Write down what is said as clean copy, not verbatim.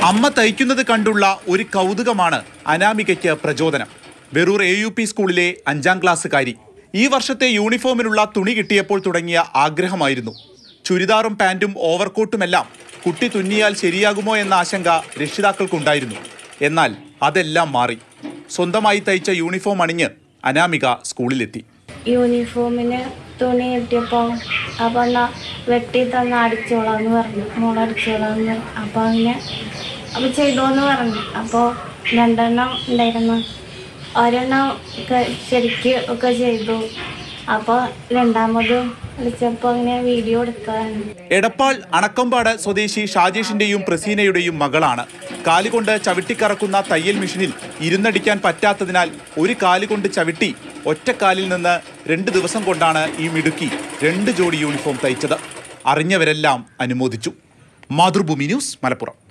അമ്മ തയ്ക്കുന്നത് കണ്ടുള്ള ഒരു കൗതുകമാണ് അനാമികയ്ക്ക് പ്രചോദനം. വെറൂർ AUP സ്കൂളിലെ 5ാം ക്ലാസ്സുകാരി. ഈ വർഷത്തെ യൂണിഫോമിനുള്ള തുണി കിട്ടിയപ്പോൾ തുടങ്ങിയ ആഗ്രഹമായിരുന്നു. ചുരിദാറും പാൻറ്റും ഓവർകോട്ടുമെല്ലാം കുട്ടി തുന്നിയാൽ ശരിയാകുമോ എന്ന ആശങ്ക രക്ഷിതാക്കൾക്കുണ്ടായിരുന്നു. എന്നാൽ അതെല്ലാം മാറി. സ്വന്തമായി തയ്ച്ച യൂണിഫോം അണിഞ്ഞ് അനാമിക സ്കൂളിലെത്തി. യൂണിഫോമിന് തുണി കിട്ടിയപ്പോൾ അപ്പോൾ വെട്ടി തന്ന് അടിച്ചോളാന്ന് പറഞ്ഞു. മോളടിച്ചോളാന്ന്. അപ്പോൾ അങ്ങനെ അപ്പോൾ ചെയ്തോന്ന് പറഞ്ഞു. അപ്പോൾ 2 എണ്ണം ഉണ്ടായിരുന്നു. ഒരെണ്ണം ശരിക്ക് ഒക്കെ ചെയ്തു. അപ്പോൾ രണ്ടാമത് വിളിച്ചപ്പോൾ അങ്ങനെ വീഡിയോ എടുത്തതാണ്. എടപ്പാൾ അണക്കമ്പാട് സ്വദേശി ഷാജേഷിന്റെയും പ്രസീനയുടെയും മകളാണ്. കാലുകൊണ്ട് ചവിട്ടിക്കറക്കുന്ന തയ്യൽ മെഷീനിൽ ഇരുന്നടിക്കാൻ പറ്റാത്തതിനാൽ ഒരു കാലുകൊണ്ട് ചവിട്ടി ഒറ്റക്കാലിൽ നിന്ന് 2 ദിവസം കൊണ്ടാണ് ഈ മിടുക്കി 2 ജോഡി യൂണിഫോം തയ്ച്ചത്. അറിഞ്ഞവരെല്ലാം അനുമോദിച്ചു. മാതൃഭൂമി ന്യൂസ്, മലപ്പുറം.